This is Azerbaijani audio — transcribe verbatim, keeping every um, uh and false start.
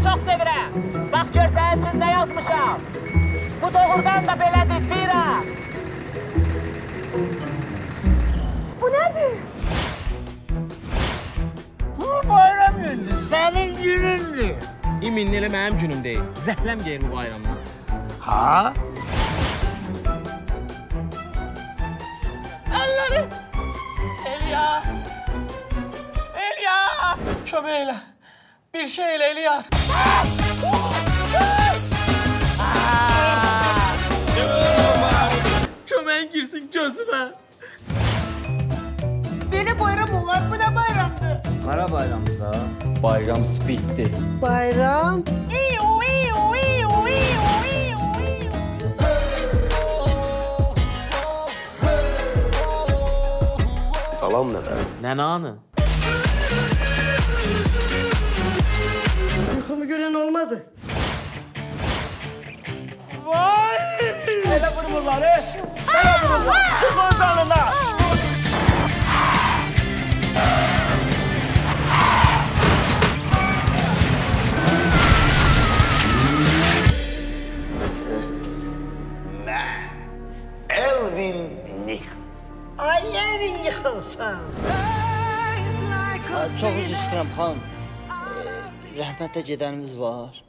çox sevirəm. Bax, gör sənin üçün nə yazmışam. Bu doğrudan da belədir, Fira. Bu nədir? Bu bayram gündür, sənin günündür. İmin elə mənim günüm deyil. Zəhləm deyir bu bayramdan. Ha? Əllərim! Eliyar! Eliyar! Kömək elə. Bir şey elə Eliyar. Köməyin girsin gözümə. Belə bayram olar, bu nə bayramdır? Qara bayramda. Bayram spitdi. Bayram. Salam nənə. Nənanı. Yuxumu görən olmadı. Vay! Elə vurmurlar, he? Elə vurmurlar. Çıx ordanına. Elvin Nichols. Ay, evin yıxılsın. Çox üzr istəyirəm, xanım. Rəhmətə gedənimiz var.